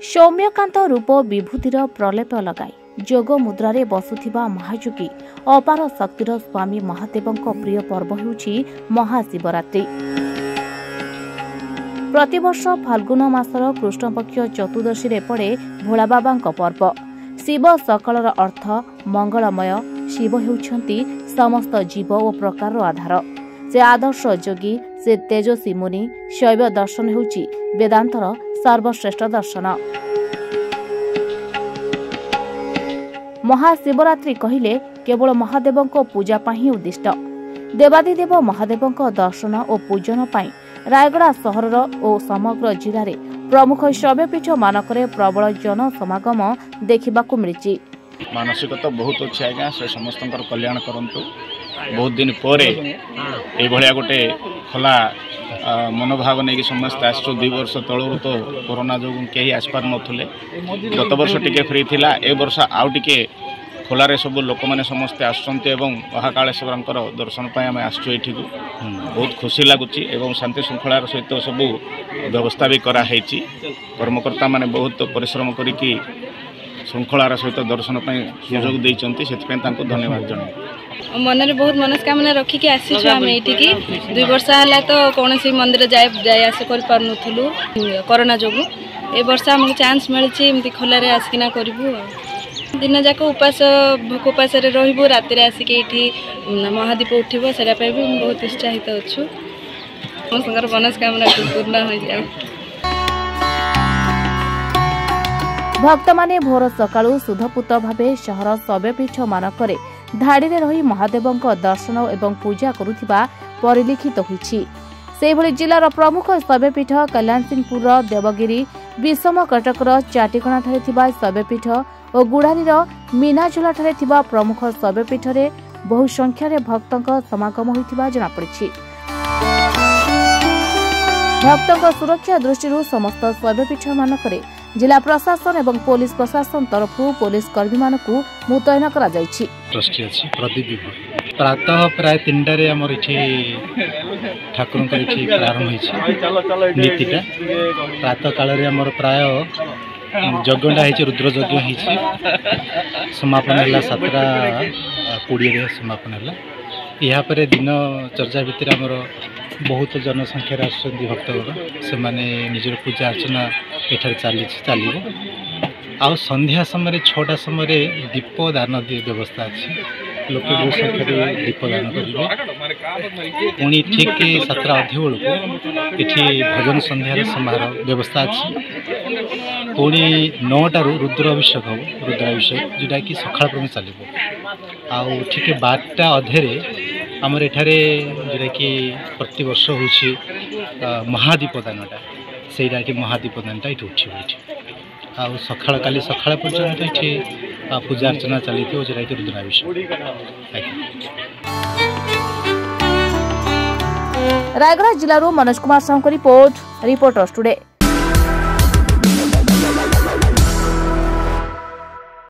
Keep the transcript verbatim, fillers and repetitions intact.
सौम्यकांत रूप विभूतिर प्रलेप लगाई जोग मुद्रारे बसुथिबा महायोगी अपार शक्तिर स्वामी महादेवଙ୍କ प्रिय पर्व हेउछि महाशिवरात्रि। प्रतिवर्ष फाल्गुन मासर कृष्णपक्ष चतुर्दशी रे पड़े भोला बाबाଙ୍କ पर्व। शिव सकलर अर्थ मंगलमय। शिव हेउछंती समस्त जीव ओ प्रकार आधार। से आदर्श योगी, से तेजस्वी मुनि। शैव दर्शन हेउछि वेदांतर सर्वश्रेष्ठ दर्शन। महाशिवरात्रि कहिले केवल महादेवଙ୍କ पूजा पाही उद्दिष्ट। देवादिदेव महादेवଙ୍କ दर्शन और पूजन पाई रायगड़ा सहरर और समग्र जिले में प्रमुख शैवपीठ मानकरे प्रबल जन समागम देखा मिली। मानसिकता बहुत अच्छी आज्ञा, से समस्त कल्याण करंतु। बहुत दिन पर ये गोटे खोला मनोभाव नहीं कि समस्त आसु दुई वर्ष तलू तो कोरोना जो कहीं आसपार नथिले। गत वर्ष टिके फ्री थिला, ए वर्ष आउ टिके खोलारे सब लोक मैंने समस्ते आसुचंती एवं महाकालेश्वरंकर दर्शन पाई आम आसु एठी को बहुत खुशी लगुच एवं शांति श्रृंखलार सहित सब व्यवस्था भी कराई। कर्मकर्ता माने बहुत परिश्रम करिकी श्रृंखलार सहित दर्शन पाई सुजोग देइचंती, सेति तांको धन्यवाद जणाई। मन में बहुत मनस्कामना रखिकी आसीछु आम एठिकी। दुई वर्ष है तो कौन सी मंदिर जाए जाए आस कर पारुनथुलु कोरोना जोगु। ए वर्ष आमको चांस मिली एमती खोलारे आसिकिना करिवु। दिन जाक उपास भोक उपास रहिबु, राति आसिक ये महादीप उठिबो, सेरा पे भी बहुत उत्साहित अच्छु। समस्त मनस्कामना पूर्ण हो जाए। भक्त माने भोर सकाळु शुद्धपूत भावे सहर शैवपीठ मानकरे धाड़ी रे रही महादेवଙ୍କ दर्शन एवं पूजा करुथिबा परिलिखित होईछि। सेहिभଳି जिलार प्रमुख शैवपीठ कल्याण सिंहपुर देवगिरी, विषम कटकर चाटिकणा ठारे थिबा शैवपीठ और गुड़ारीर मीनाझुला ठारे थिबा प्रमुख शैवपीठ रे बहु संख्या रे भक्तଙ୍କ समागम होइथिबा जଣା पड़िछि। भक्तଙ୍କ सुरक्षा दृष्टि समस्त शैवपीठ मानकरे जिला प्रशासन एवं पुलिस प्रशासन तरफ पुलिस कर्मी मानकु मुतयन करा जायछि। ट्रस्टी अछि प्रदीप प्रातः प्राय तीन टारे हमर इछि ठाकुरन कर इछि प्रारंभ होइछि। नीतिटा प्रातः काल रे हमर प्राय यज्ञटा होइछि, रुद्र यज्ञ होइछि। समापन हला सातटा कोड़े रे समापन हला। यहाँ पर दिन चर्चा भितर हमर बहुत जनसंख्या आसुचंती भक्तगण, से माने निजर पूजा अर्चना एठार चली चलो। आ संध्या समय छटा समय दीप दान व्यवस्था अच्छी। लोक बहुत संख्या दीप दान करेंगे। पुणी ठीक सातटा अधी बेलू ये भजन संध्यार समारोह व्यवस्था अच्छी। पुणी नौटार रुद्र अभिषेक हम रुद्राभिषेक जोटा कि सकाल पर्यटन चलो। आउ ठीक बारटा अधे आमर एठारे जोटा कि प्रति वर्ष होछि महादीप दानटा, सेटा कि महादीप दानटा ये उठे आ सकाळ काली सकाळ पर्यंत ये पूजा अर्चना चली जोटा कि रुद्राभिषेक। रायगड़ा जिलूर Manoj Kumar Sahu report reporters today.